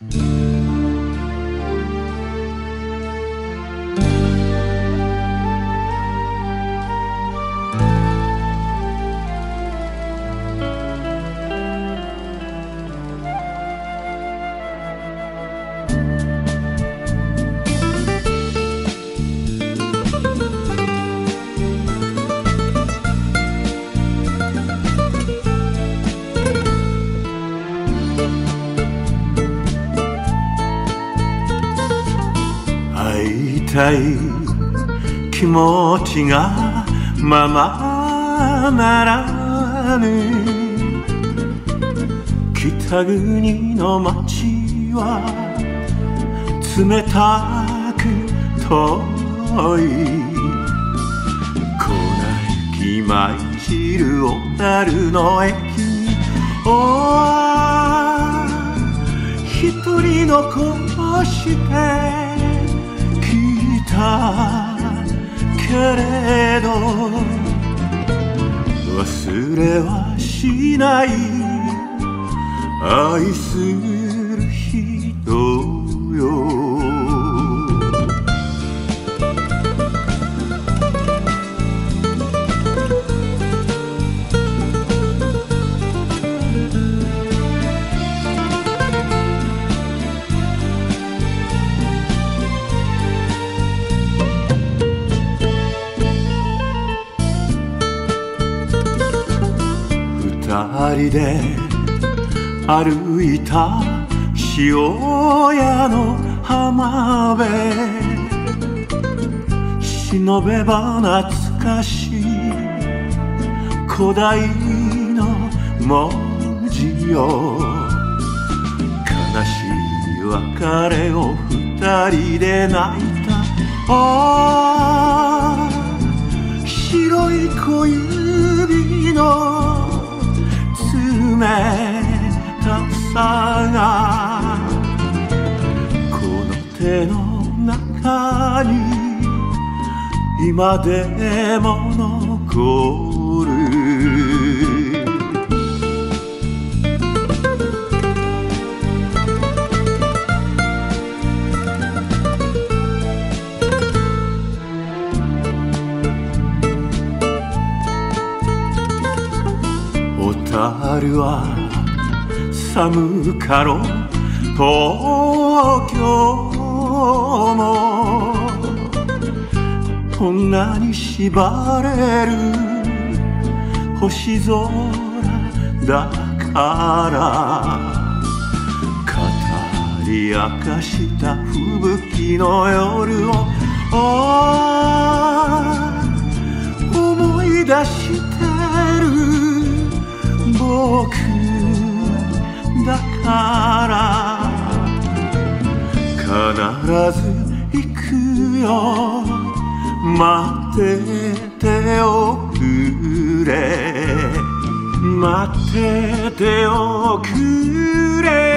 会いたい気持ちがままならぬ北国の街は冷たく遠い粉雪舞い散る小樽の駅一人残してけれど忘れはしない愛する人よ二人で歩いた塩屋の浜辺忍べば懐かしい古代の文字よ悲しい別れを二人で泣いた白い小指の冷たさがこの手の中に今でも残る小樽は寒かろ東京も女に縛れる星空だから語り明かした吹雪の夜を思い出してる僕だから必ず行くよ待ってておくれ待ってておくれ